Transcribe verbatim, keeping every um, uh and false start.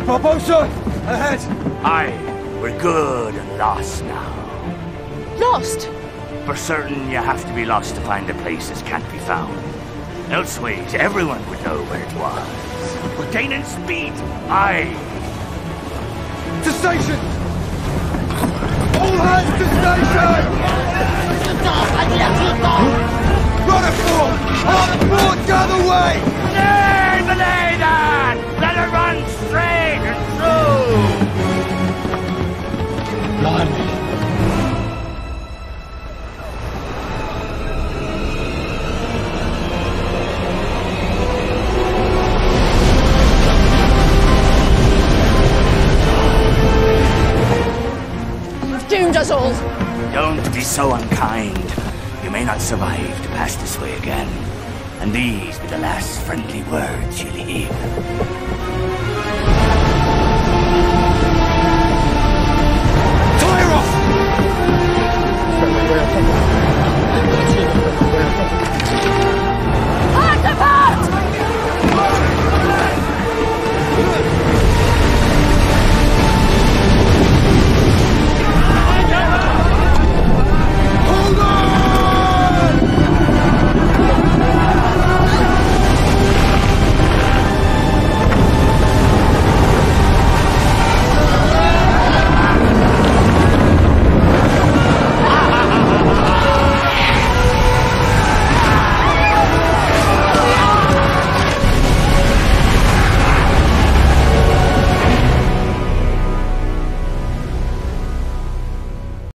Barbossa! Ahead! Aye, we're good and lost now. Lost? For certain, you have to be lost to find the places can't be found. Elseways, everyone would know where it was. We're gaining speed! Aye! To station! All hands to station! Rutherford! Hard gather way! Nay, belay that! Let her run straight and true! Blimey. Doomed us all. Don't be so unkind. You may not survive to pass this way again. And these be the last friendly words you'll hear.